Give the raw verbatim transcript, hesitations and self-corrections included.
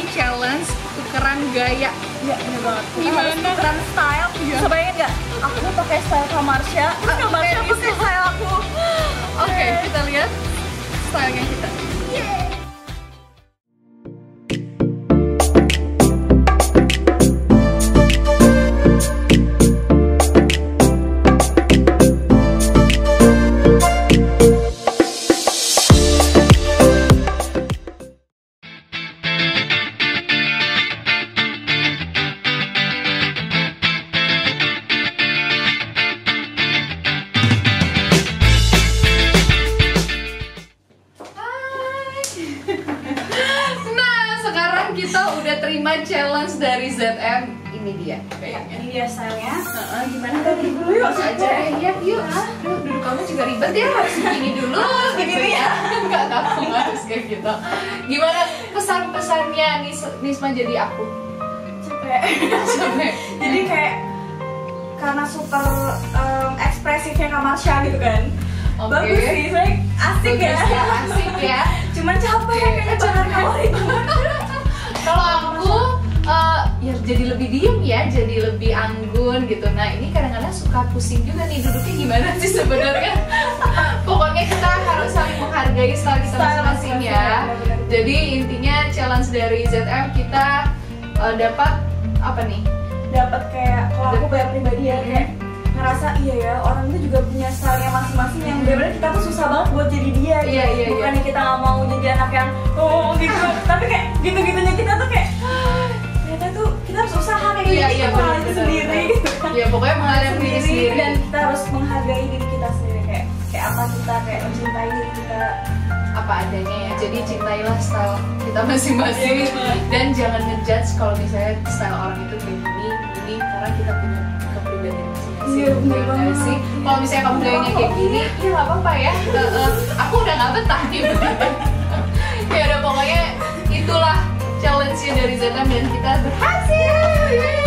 challenge tukeran gaya. Iya bener banget. Gimana? Tukeran style. Iya. Bisa bayangin nggak? Aku pakai style Kamarsya, terus Kamarsya pakai style aku. Oke, okay, kita lihat stylenya kita. Kita udah terima challenge dari Z M. Ini dia kayaknya. Ini dia stylenya. Uh, gimana Kita tadi? dulu yuk aja ya, yuk. Aduh, duduk kamu juga ribet ya, harus begini dulu. Begini ya? Enggak, aku nggak harus kayak gitu. Gimana pesan-pesannya Nis Nisma jadi aku? Capek. Capek. Jadi kayak karena super um, ekspresifnya Kamarsya gitu kan. Okay. Bagus sih, sebenernya asik Bagus ya. ya, asik ya. Cuman capek kayaknya jangan kawarin. Kalau aku uh, ya jadi lebih diem ya, jadi lebih anggun gitu. Nah ini kadang-kadang suka pusing juga nih duduknya gimana sih sebenarnya. Pokoknya kita harus saling menghargai style kita masing-masing ya. Jadi intinya challenge dari Z M kita uh, dapat apa nih? Dapat kayak kalau aku kayak pribadi ya kayak ngerasa iya ya orang itu juga punya stylenya masing-masing yang benar-benar kita tuh susah banget buat jadi dia gitu. Iya, iya, Bukannya iya. kita nggak mau jadi anak yang oh gitu, tapi kayak gitu-gitunya kita tuh kayak ternyata tuh kita harus usaha kayak Iya, gitu iya, kita benar, itu benar, sendiri. benar. Iya pokoknya mengalir diri sendiri dan kita harus menghargai diri kita sendiri kayak kayak apa kita kayak mencintai diri kita apa adanya ya. Jadi cintailah style kita masing-masing dan jangan ngejudge kalau misalnya style orang itu kayak gini, gini karena kita punya kepribadian masing-masing. Iya, bener Ya banget. sih. Kalau misalnya kamu gayanya kayak gini, ya nggak apa-apa ya. Uh, uh, aku udah nggak betah nih. Ya udah pokoknya itulah challenge-nya dari Z M dan kita berhasil. Yeay.